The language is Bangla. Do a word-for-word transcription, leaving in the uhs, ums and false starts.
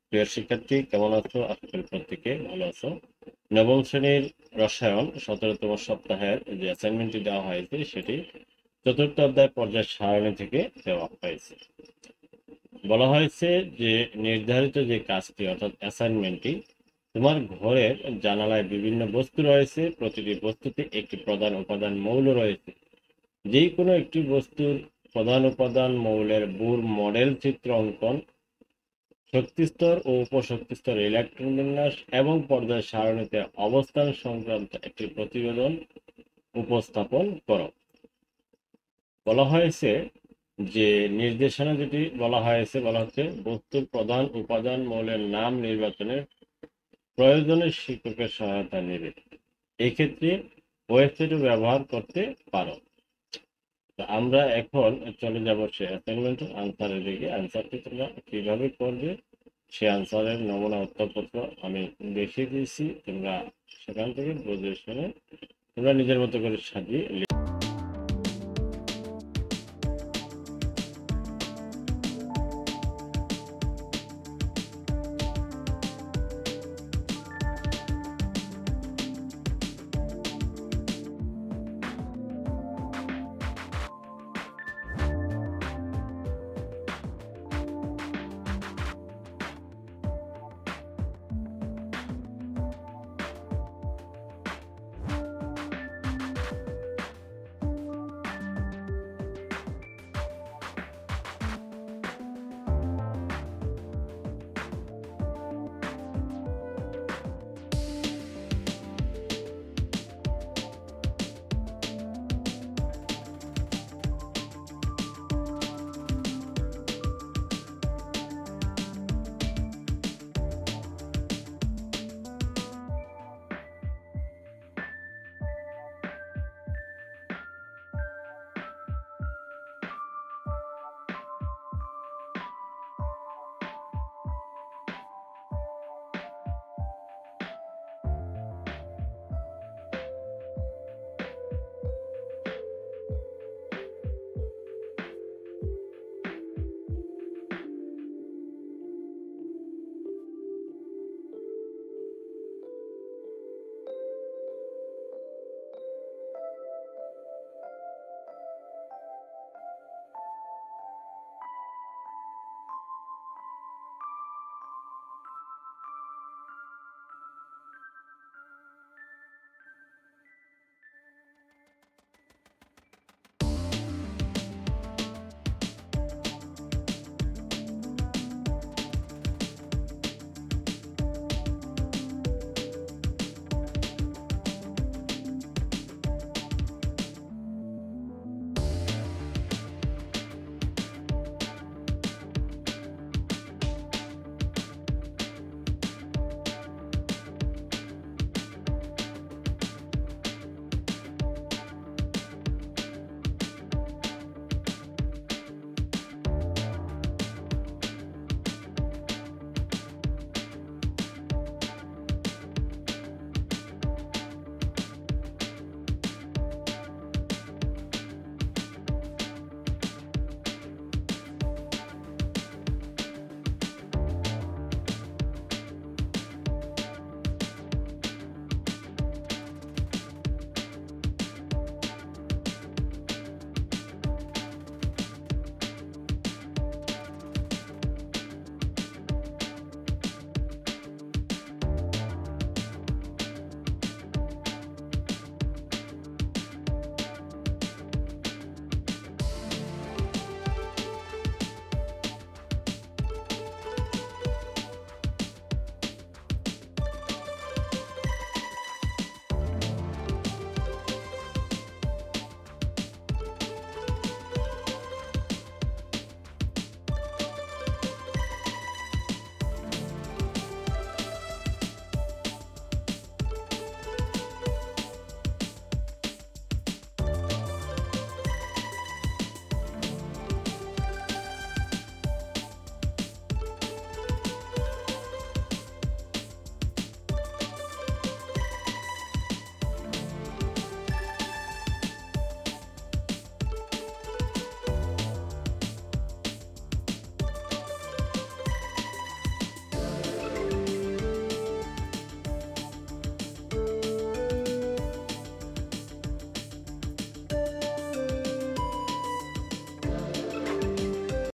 প্রিয় শিক্ষার্থী, কেমন আছো? আশা করি প্রত্যেকে ভালো আছো। নবম শ্রেণীর রসায়ন সতেরোতম সপ্তাহের যে অ্যাসাইনমেন্টটি দেওয়া হয়েছে সেটি চতুর্থ অধ্যায় পর্যায় সারণী থেকে দেওয়া হয়েছে। বলা হয়েছে যে নির্ধারিত যে কাজটি অর্থাৎ অ্যাসাইনমেন্টটি, তোমার ঘরের জানালায় বিভিন্ন বস্তু রয়েছে, প্রতিটি বস্তুতে একটি প্রধান উপাদান মৌল রয়েছে। যে কোনো একটি বস্তুর প্রধান উপাদান মৌলের বুর মডেল চিত্র অঙ্কন, শক্তিস্তর ও উপশক্তিস্তর ইলেকট্রন বিন্যাস এবং পর্যায় সারণীতে অবস্থান সংক্রান্ত একটি প্রতিবেদন উপস্থাপন করো। বলা হয়েছে যে নির্দেশনা যেটি বলা হয়েছে বলা হচ্ছে বস্তুর প্রধান উপাদান মৌলের নাম নির্বাচনের প্রয়োজনে শিক্ষকের সহায়তা নেবে। এই ক্ষেত্রে ওয়েবসাইটও ব্যবহার করতে পারো। তো আমরা এখন চলে যাব সে অ্যাসাইনমেন্টের আনসারের দিকে। আনসারটি তোমরা কিভাবে করবে সে আনসারের নমুনা উত্তরপত্র আমি দেখিয়ে দিয়েছি, তোমরা সেখান থেকে বুঝে শুনে তোমরা নিজের মতো করে সাজিয়ে